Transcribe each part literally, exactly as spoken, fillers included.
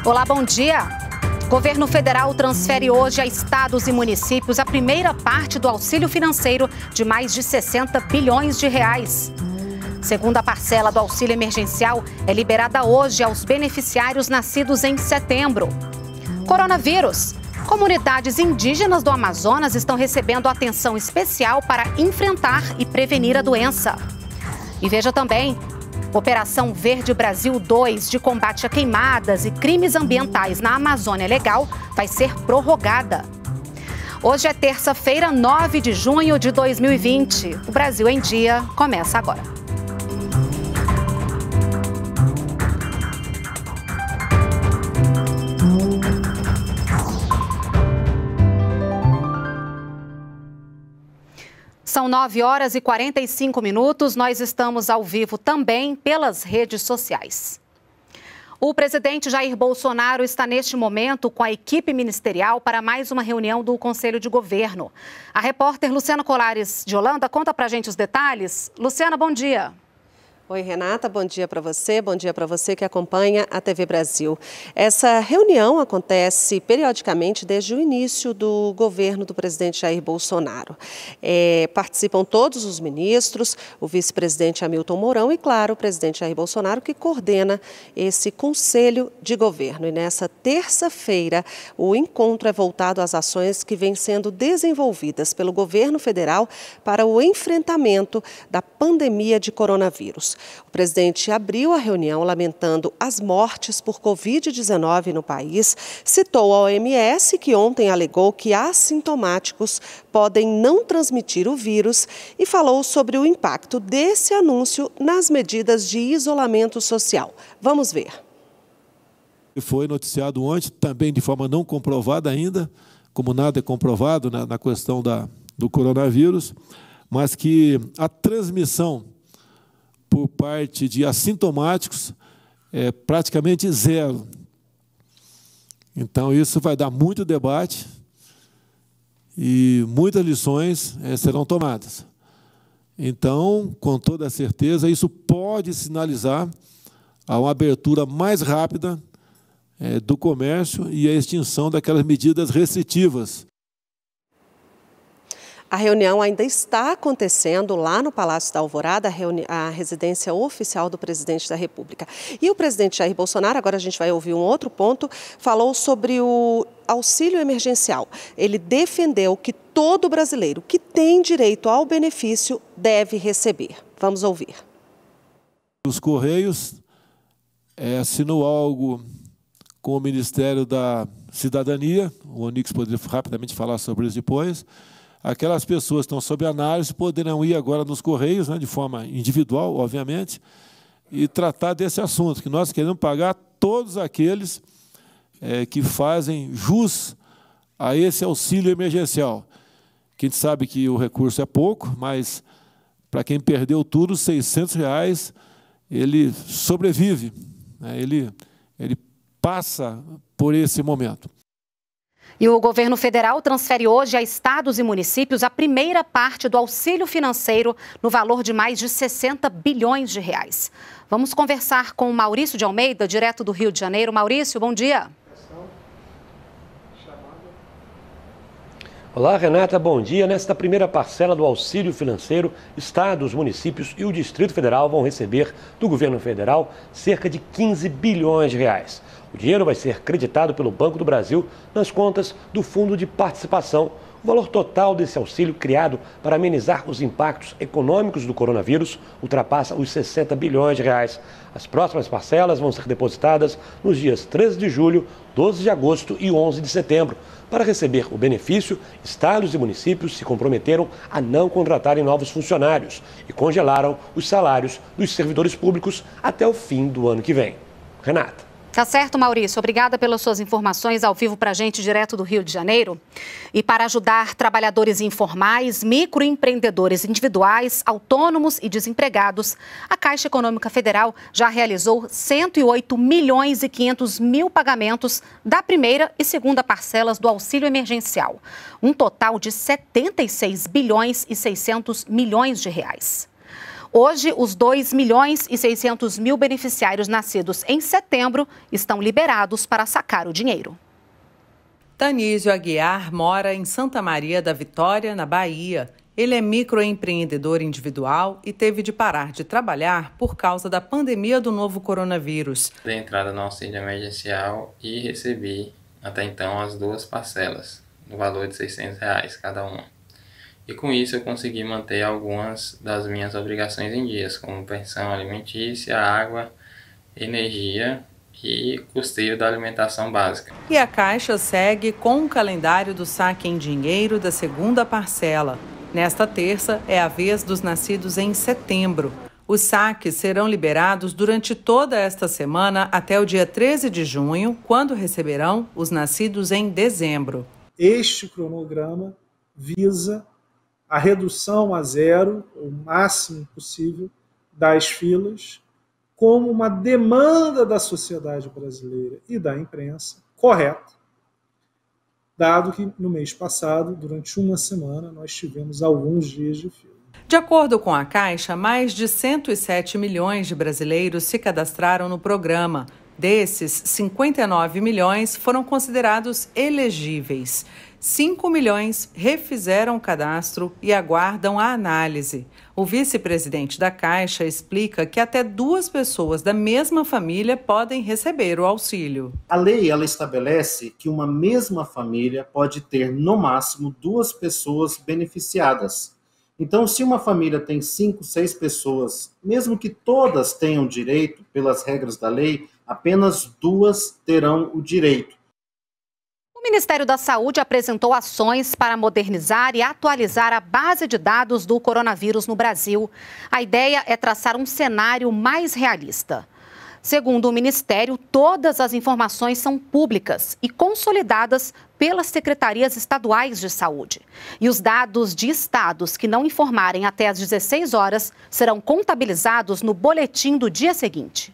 Olá, bom dia. Governo federal transfere hoje a estados e municípios a primeira parte do auxílio financeiro de mais de sessenta bilhões de reais. Segunda parcela do auxílio emergencial é liberada hoje aos beneficiários nascidos em setembro. Coronavírus. Comunidades indígenas do Amazonas estão recebendo atenção especial para enfrentar e prevenir a doença. E veja também, Operação Verde Brasil dois de combate a queimadas e crimes ambientais na Amazônia Legal vai ser prorrogada. Hoje é terça-feira, nove de junho de dois mil e vinte. O Brasil em Dia começa agora. São nove horas e quarenta e cinco minutos. Nós estamos ao vivo também pelas redes sociais. O presidente Jair Bolsonaro está neste momento com a equipe ministerial para mais uma reunião do Conselho de Governo. A repórter Luciana Colares de Holanda conta pra gente os detalhes. Luciana, bom dia. Oi, Renata, bom dia para você, bom dia para você que acompanha a T V Brasil. Essa reunião acontece periodicamente desde o início do governo do presidente Jair Bolsonaro. É, participam todos os ministros, o vice-presidente Hamilton Mourão e, claro, o presidente Jair Bolsonaro, que coordena esse Conselho de Governo. E nessa terça-feira, o encontro é voltado às ações que vêm sendo desenvolvidas pelo governo federal para o enfrentamento da pandemia de coronavírus. O presidente abriu a reunião lamentando as mortes por covid dezenove no país, citou a O M S, que ontem alegou que assintomáticos podem não transmitir o vírus, e falou sobre o impacto desse anúncio nas medidas de isolamento social. Vamos ver. Foi noticiado ontem, também de forma não comprovada ainda, como nada é comprovado na, na questão da, do coronavírus, mas que a transmissão por parte de assintomáticos é praticamente zero. Então, isso vai dar muito debate e muitas lições é, serão tomadas. Então, com toda certeza, isso pode sinalizar a uma abertura mais rápida é, do comércio e a extinção daquelas medidas restritivas. A reunião ainda está acontecendo lá no Palácio da Alvorada, a, a residência oficial do presidente da República. E o presidente Jair Bolsonaro, agora a gente vai ouvir um outro ponto, falou sobre o auxílio emergencial. Ele defendeu que todo brasileiro que tem direito ao benefício deve receber. Vamos ouvir. Os Correios é, assinou algo com o Ministério da Cidadania, o Onix poderia rapidamente falar sobre isso depois. Aquelas pessoas que estão sob análise poderão ir agora nos Correios, né, de forma individual, obviamente, e tratar desse assunto, que nós queremos pagar todos aqueles é, que fazem jus a esse auxílio emergencial. Que a gente sabe que o recurso é pouco, mas para quem perdeu tudo, seiscentos reais, ele sobrevive, né, ele, ele passa por esse momento. E o governo federal transfere hoje a estados e municípios a primeira parte do auxílio financeiro no valor de mais de sessenta bilhões de reais. Vamos conversar com o Maurício de Almeida, direto do Rio de Janeiro. Maurício, bom dia. Olá, Renata, bom dia. Nesta primeira parcela do auxílio financeiro, estados, municípios e o Distrito Federal vão receber do governo federal cerca de quinze bilhões de reais. O dinheiro vai ser creditado pelo Banco do Brasil nas contas do Fundo de Participação. O valor total desse auxílio, criado para amenizar os impactos econômicos do coronavírus, ultrapassa os sessenta bilhões de reais. As próximas parcelas vão ser depositadas nos dias treze de julho, doze de agosto e onze de setembro. Para receber o benefício, estados e municípios se comprometeram a não contratarem novos funcionários e congelaram os salários dos servidores públicos até o fim do ano que vem. Renata. Tá certo, Maurício. Obrigada pelas suas informações ao vivo para a gente, direto do Rio de Janeiro. E para ajudar trabalhadores informais, microempreendedores individuais, autônomos e desempregados, a Caixa Econômica Federal já realizou cento e oito milhões e quinhentos mil pagamentos da primeira e segunda parcelas do auxílio emergencial. Um total de setenta e seis bilhões e seiscentos milhões de reais. Hoje, os dois milhões e seiscentos mil beneficiários nascidos em setembro estão liberados para sacar o dinheiro. Tanísio Aguiar mora em Santa Maria da Vitória, na Bahia. Ele é microempreendedor individual e teve de parar de trabalhar por causa da pandemia do novo coronavírus. Dei entrada no auxílio emergencial e recebi, até então, as duas parcelas, no valor de seiscentos reais cada uma. E com isso eu consegui manter algumas das minhas obrigações em dias, como pensão alimentícia, água, energia e custeio da alimentação básica. E a Caixa segue com o calendário do saque em dinheiro da segunda parcela. Nesta terça é a vez dos nascidos em setembro. Os saques serão liberados durante toda esta semana até o dia treze de junho, quando receberão os nascidos em dezembro. Este cronograma visa a redução a zero, o máximo possível, das filas, como uma demanda da sociedade brasileira e da imprensa correta, dado que no mês passado, durante uma semana, nós tivemos alguns dias de fila. De acordo com a Caixa, mais de cento e sete milhões de brasileiros se cadastraram no programa. Desses, cinquenta e nove milhões foram considerados elegíveis. cinco milhões refizeram o cadastro e aguardam a análise. O vice-presidente da Caixa explica que até duas pessoas da mesma família podem receber o auxílio. A lei ela estabelece que uma mesma família pode ter, no máximo, duas pessoas beneficiadas. Então, se uma família tem cinco, seis pessoas, mesmo que todas tenham direito, pelas regras da lei, apenas duas terão o direito. O Ministério da Saúde apresentou ações para modernizar e atualizar a base de dados do coronavírus no Brasil. A ideia é traçar um cenário mais realista. Segundo o Ministério, todas as informações são públicas e consolidadas pelas secretarias estaduais de saúde. E os dados de estados que não informarem até às dezesseis horas serão contabilizados no boletim do dia seguinte.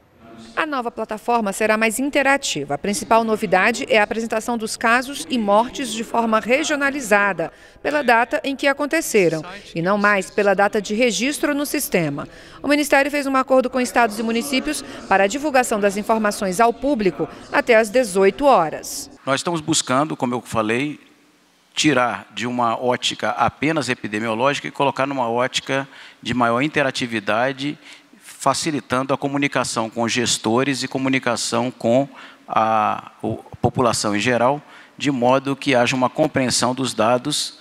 A nova plataforma será mais interativa. A principal novidade é a apresentação dos casos e mortes de forma regionalizada, pela data em que aconteceram, e não mais pela data de registro no sistema. O Ministério fez um acordo com estados e municípios para a divulgação das informações ao público até às dezoito horas. Nós estamos buscando, como eu falei, tirar de uma ótica apenas epidemiológica e colocar numa ótica de maior interatividade, facilitando a comunicação com gestores e comunicação com a, a população em geral, de modo que haja uma compreensão dos dados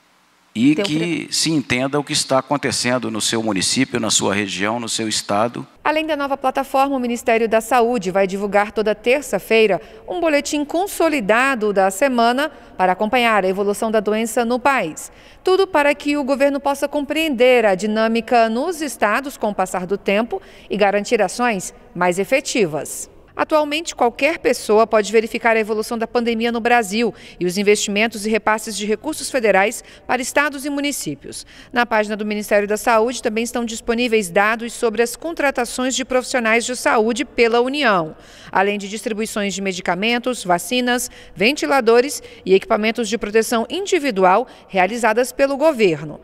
e Deu que pra... se entenda o que está acontecendo no seu município, na sua região, no seu estado. Além da nova plataforma, o Ministério da Saúde vai divulgar toda terça-feira um boletim consolidado da semana para acompanhar a evolução da doença no país. Tudo para que o governo possa compreender a dinâmica nos estados com o passar do tempo e garantir ações mais efetivas. Atualmente, qualquer pessoa pode verificar a evolução da pandemia no Brasil e os investimentos e repasses de recursos federais para estados e municípios. Na página do Ministério da Saúde também estão disponíveis dados sobre as contratações de profissionais de saúde pela União, além de distribuições de medicamentos, vacinas, ventiladores e equipamentos de proteção individual realizadas pelo governo.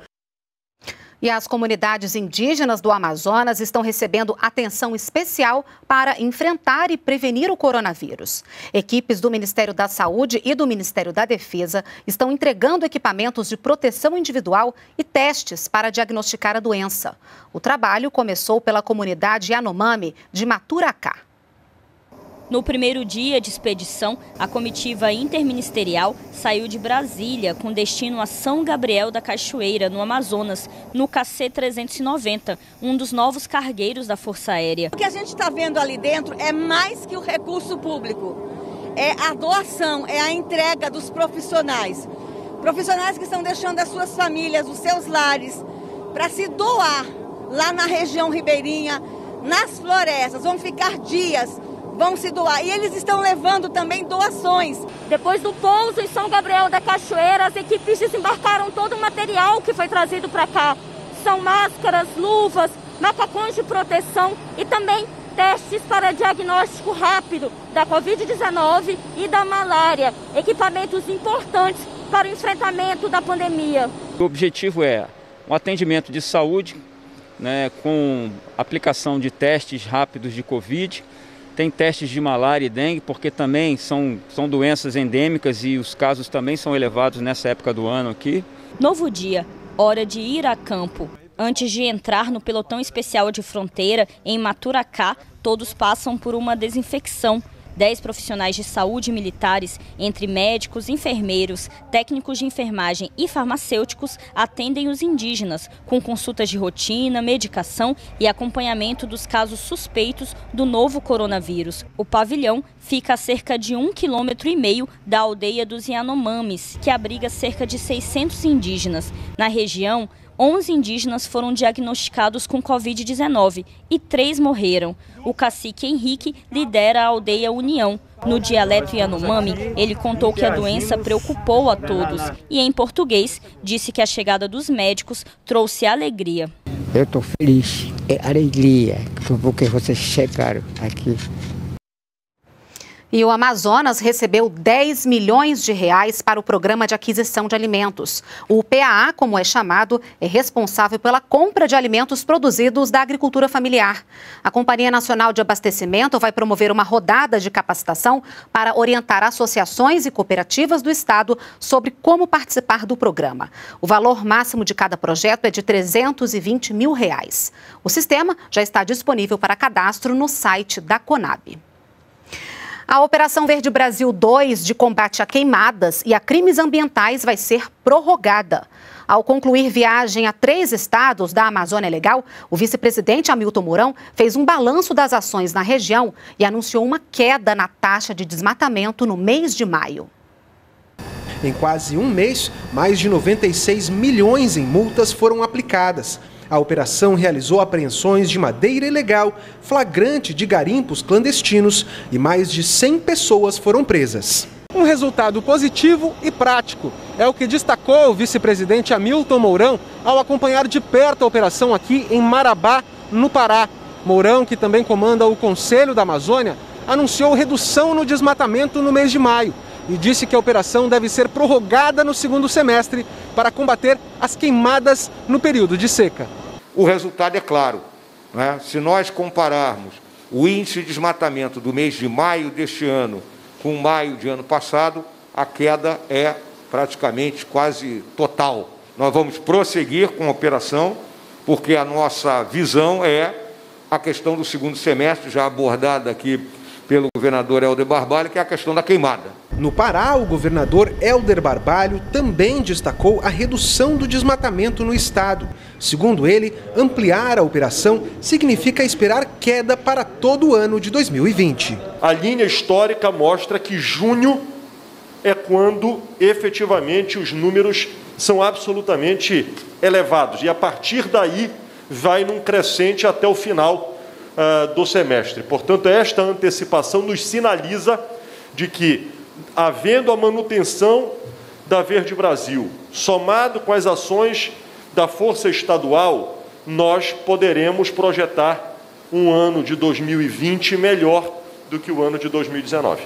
E as comunidades indígenas do Amazonas estão recebendo atenção especial para enfrentar e prevenir o coronavírus. Equipes do Ministério da Saúde e do Ministério da Defesa estão entregando equipamentos de proteção individual e testes para diagnosticar a doença. O trabalho começou pela comunidade Yanomami de Maturacá. No primeiro dia de expedição, a comitiva interministerial saiu de Brasília com destino a São Gabriel da Cachoeira, no Amazonas, no K C trezentos e noventa, um dos novos cargueiros da Força Aérea. O que a gente está vendo ali dentro é mais que o recurso público, é a doação, é a entrega dos profissionais. Profissionais que estão deixando as suas famílias, os seus lares, para se doar lá na região ribeirinha, nas florestas, vão ficar dias, vão se doar. E eles estão levando também doações. Depois do pouso em São Gabriel da Cachoeira, as equipes desembarcaram todo o material que foi trazido para cá. São máscaras, luvas, macacões de proteção e também testes para diagnóstico rápido da covid dezenove e da malária. Equipamentos importantes para o enfrentamento da pandemia. O objetivo é um atendimento de saúde né, com aplicação de testes rápidos de Covid. Tem testes de malária e dengue, porque também são, são doenças endêmicas e os casos também são elevados nessa época do ano aqui. Novo dia, hora de ir a campo. Antes de entrar no pelotão especial de fronteira, em Maturacá, todos passam por uma desinfecção. Dez profissionais de saúde militares, entre médicos, enfermeiros, técnicos de enfermagem e farmacêuticos, atendem os indígenas, com consultas de rotina, medicação e acompanhamento dos casos suspeitos do novo coronavírus. O pavilhão fica a cerca de um quilômetro e meio da aldeia dos Yanomamis, que abriga cerca de seiscentos indígenas. Na região, onze indígenas foram diagnosticados com covid dezenove e três morreram. O cacique Henrique lidera a aldeia União. No dialeto Yanomami, ele contou que a doença preocupou a todos e, em português, disse que a chegada dos médicos trouxe alegria. Eu estou feliz, é alegria, porque vocês chegaram aqui. E o Amazonas recebeu dez milhões de reais para o Programa de Aquisição de Alimentos. O P A A, como é chamado, é responsável pela compra de alimentos produzidos da agricultura familiar. A Companhia Nacional de Abastecimento vai promover uma rodada de capacitação para orientar associações e cooperativas do Estado sobre como participar do programa. O valor máximo de cada projeto é de trezentos e vinte mil reais. O sistema já está disponível para cadastro no site da Conab. A Operação Verde Brasil dois de combate a queimadas e a crimes ambientais vai ser prorrogada. Ao concluir viagem a três estados da Amazônia Legal, o vice-presidente Hamilton Mourão fez um balanço das ações na região e anunciou uma queda na taxa de desmatamento no mês de maio. Em quase um mês, mais de noventa e seis milhões em multas foram aplicadas. A operação realizou apreensões de madeira ilegal, flagrante de garimpos clandestinos e mais de cem pessoas foram presas. Um resultado positivo e prático. É o que destacou o vice-presidente Hamilton Mourão ao acompanhar de perto a operação aqui em Marabá, no Pará. Mourão, que também comanda o Conselho da Amazônia, anunciou redução no desmatamento no mês de maio e disse que a operação deve ser prorrogada no segundo semestre para combater as queimadas no período de seca. O resultado é claro, né? Se nós compararmos o índice de desmatamento do mês de maio deste ano com maio de ano passado, a queda é praticamente quase total. Nós vamos prosseguir com a operação, porque a nossa visão é a questão do segundo semestre, já abordada aqui pelo governador Helder Barbalho, que é a questão da queimada. No Pará, o governador Helder Barbalho também destacou a redução do desmatamento no estado. Segundo ele, ampliar a operação significa esperar queda para todo o ano de dois mil e vinte. A linha histórica mostra que junho é quando efetivamente os números são absolutamente elevados e a partir daí vai num crescente até o final do semestre. Portanto, esta antecipação nos sinaliza de que, havendo a manutenção da Verde Brasil, somado com as ações da Força Estadual, nós poderemos projetar um ano de dois mil e vinte melhor do que o ano de dois mil e dezenove.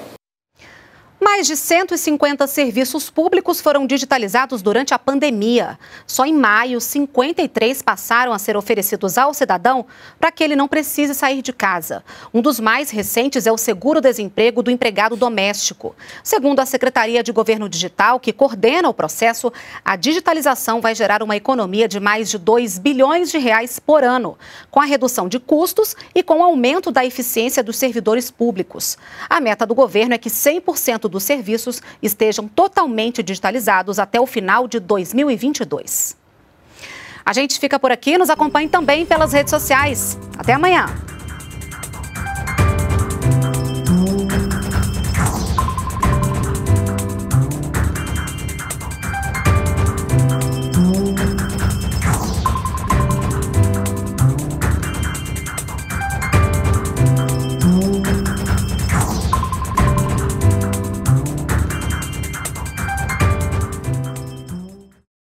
Mais de cento e cinquenta serviços públicos foram digitalizados durante a pandemia. Só em maio, cinquenta e três passaram a ser oferecidos ao cidadão para que ele não precise sair de casa. Um dos mais recentes é o seguro-desemprego do empregado doméstico. Segundo a Secretaria de Governo Digital, que coordena o processo, a digitalização vai gerar uma economia de mais de dois bilhões de reais por ano, com a redução de custos e com o aumento da eficiência dos servidores públicos. A meta do governo é que cem por cento dos serviços estejam totalmente digitalizados até o final de dois mil e vinte e dois. A gente fica por aqui, nos acompanhe também pelas redes sociais. Até amanhã!